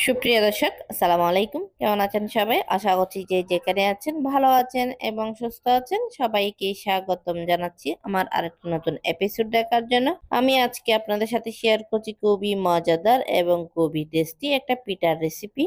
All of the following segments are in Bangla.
সুপ্রিয় দর্শক, আসসালামু আলাইকুম। কেমন আছেন সবাই? আশা করছি যে যেখানে আছেন ভালো আছেন এবং সুস্থ আছেন। সবাইকে স্বাগতম জানাচ্ছি আমার আরেকটা নতুন এপিসোড দেখার জন্য। আমি আজকে আপনাদের সাথে শেয়ার করছি খুবই মজাদার এবং খুবই টেস্টি একটা পিঠার রেসিপি।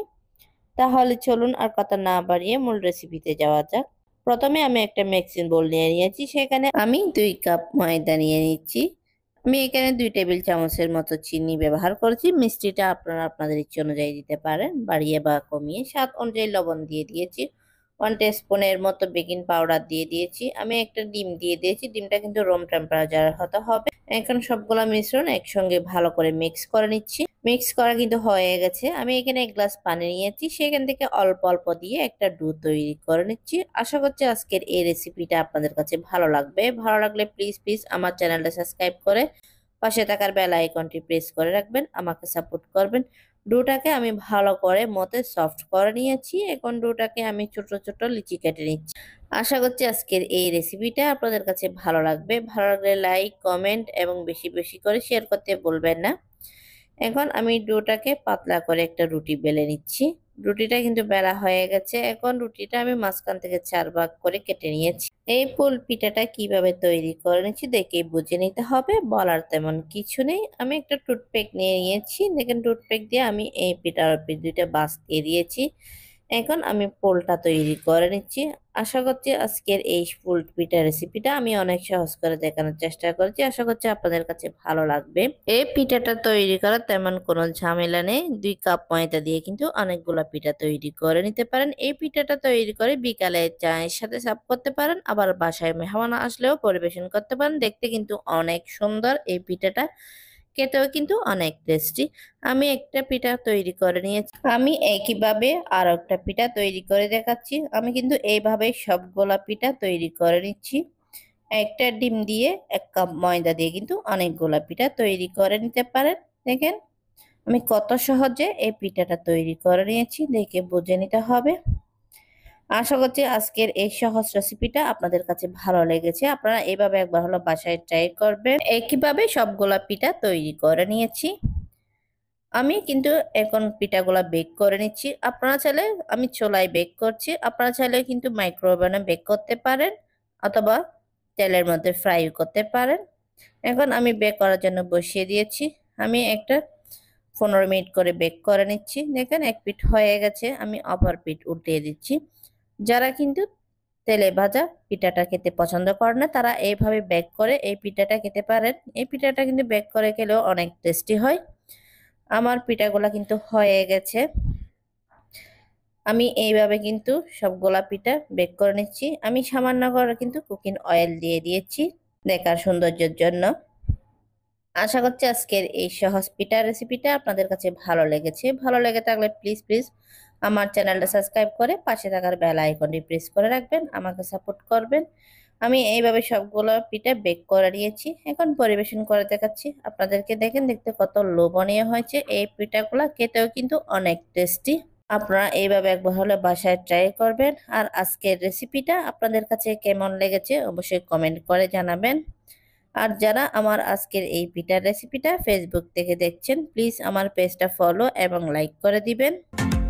তাহলে চলুন আর কথা না বাড়িয়ে মূল রেসিপিতে যাওয়া যাক। প্রথমে আমি একটা মিক্সিং বোল নিয়ে নিয়েছি, সেখানে আমি 2 কাপ ময়দা নিয়ে নিচ্ছি। আমি এখানে 2 টেবিল চামচের মতো চিনি ব্যবহার করেছি। মিষ্টিটা আপনারা আপনাদের ইচ্ছে অনুযায়ী দিতে পারেন, বাড়িয়ে বা কমিয়ে। স্বাদ অনুযায়ী লবণ দিয়ে দিয়েছি। 1 টিস্পুনের মতো বেকিং পাউডার দিয়ে দিয়েছি। আমি একটা ডিম দিয়ে দিয়েছি। ডিমটা কিন্তু রুম টেম্পারেচার হতে হবে। এখন সবগুলা মিশ্রণ একসঙ্গে ভালো করে মিক্স করে নিচ্ছি। মিক্স করা কিন্তু হয়ে গেছে। আমি এখানে 1 গ্লাস পানি নিয়েছি, সেখান থেকে অল্প অল্প দিয়ে একটা ডো তৈরি করে নিচ্ছি। আশা করছি আজকের এই রেসিপিটা আপনাদের কাছে ভালো লাগবে। ভালো লাগলে প্লিজ প্লিজ আমার চ্যানেলটা সাবস্ক্রাইব করে পাশে থাকার বেল আইকনটি প্রেস করে রাখবেন, আমাকে সাপোর্ট করবেন। ডোটাকে আমি ভালো করে মতে সফট করে নিয়েছি। এখন ডোটাকে আমি ছোট ছোট লিচি কেটে নিচ্ছি। আশা করছি আজকের এই রেসিপিটা আপনাদের কাছে ভালো লাগবে। ভালো লাগলে লাইক, কমেন্ট এবং বেশি বেশি করে শেয়ার করতে বলবেন না। এখন আমি ডোটাকে পাতলা করে একটা রুটি বেলে নিচ্ছি। রুটিটা কিন্তু বেলা হয়ে গেছে। এখন রুটিটা আমি মাঝখান থেকে 4 ভাগ করে কেটে নিয়েছি। এই পুল পিঠাটা কিভাবে তৈরি করে নিচ্ছি দেখে বুঝে নিতে হবে, বলার তেমন কিছু নেই। আমি একটা টুথপিক নিয়ে নিয়েছি। দেখেন, টুথপিক দিয়ে আমি এই পিঠার উপর 2টা বাস দিয়ে দিয়েছি। এখন আমি পোলটা তৈরি করে নিচ্ছি। আশা করছি আজকের এই ফুল পিঠা রেসিপিটা আমি অনেক সহজ করে দেখানোর চেষ্টা করেছি। আশা করছি আপনাদের কাছে ভালো লাগবে। এই পিঠাটা তৈরি করার তেমন কোনো ঝামেলা নেই। 2 কাপ ময়দা দিয়ে কিন্তু অনেকগুলো পিঠা তৈরি করে নিতে পারেন। এই পিঠাটা তৈরি করে বিকালে চায়ের সাথে সার্ভ করতে পারেন, আবার বাসায় মেহমান আসলেও পরিবেশন করতে পারেন। দেখতে কিন্তু অনেক সুন্দর এই পিঠাটা, খেতেও কিন্তু অনেক টেস্টি। আমি একটা পিঠা তৈরি করে নিয়েছি। আমি একইভাবে আর একটা পিঠা তৈরি করে দেখাচ্ছি। আমি কিন্তু এইভাবে সবগুলা পিঠা তৈরি করে নিচ্ছি। একটা ডিম দিয়ে 1 কাপ ময়দা দিয়ে কিন্তু অনেকগুলা পিঠা তৈরি করে নিতে পারেন। দেখেন আমি কত সহজে এই পিঠাটা তৈরি করে নিয়েছি, দেখে বুঝে নিতে হবে। আশা করছি আজকের এই সহজ রেসিপিটা আপনাদের কাছে ভালো লেগেছে। আপনারা এইভাবে একবার হলো বাসায় ট্রাই করবেন। একইভাবে সবগুলা পিঠা তৈরি করে নিয়েছি। আমি কিন্তু এখন পিঠাগুলা বেক করে নিচ্ছি। আপনারা চাইলে, আমি চুলায় বেক করছি, আপনারা চাইলে কিন্তু মাইক্রোওভেনে বেক করতে পারেন অথবা তেলের মধ্যে ফ্রাই করতে পারেন। এখন আমি বেক করার জন্য বসিয়ে দিয়েছি। আমি একটা 15 মিনিট করে বেক করে নিচ্ছি। দেখেন এক পিঠ হয়ে গেছে, আমি অপর পিঠ উল্টিয়ে দিচ্ছি। যারা কিন্তু তেলে ভাজা পিঠাটা খেতে পছন্দ করে না, তারা এইভাবে বেক করে এই পিঠাটা খেতে পারেন। এই পিঠাটা কিন্তু বেক করে খেলেও অনেক টেস্টি হয়। আমার পিঠাগুলা কিন্তু হয়ে গেছে। আমি এইভাবে কিন্তু সবগুলা পিঠা বেক করে নিচ্ছি। আমি সামান্য করে কিন্তু কুকিং অয়েল দিয়ে দিয়েছি দেখার সৌন্দর্যের জন্য। আশা করছি আজকের এই সহজ পিঠা রেসিপিটা আপনাদের কাছে ভালো লেগেছে। ভালো লেগে থাকলে প্লিজ প্লিজ আমার চ্যানেলটা সাবস্ক্রাইব করে পাশে থাকার বেল আইকনটি প্রেস করে রাখবেন, আমাকে সাপোর্ট করবেন। আমি এইভাবে সবগুলো পিঠা বেক করে নিয়েছি। এখন পরিবেশন করে দেখাচ্ছি আপনাদেরকে। দেখেন দেখতে কত লোভনীয় হয়েছে। এই পিঠাগুলো খেতেও কিন্তু অনেক টেস্টি। আপনারা এইভাবে একবার হলে বাসায় ট্রাই করবেন। আর আজকের রেসিপিটা আপনাদের কাছে কেমন লেগেছে অবশ্যই কমেন্ট করে জানাবেন। আর যারা আমার আজকের এই পিঠার রেসিপিটা ফেসবুক থেকে দেখছেন, প্লিজ আমার পেজটা ফলো এবং লাইক করে দিবেন।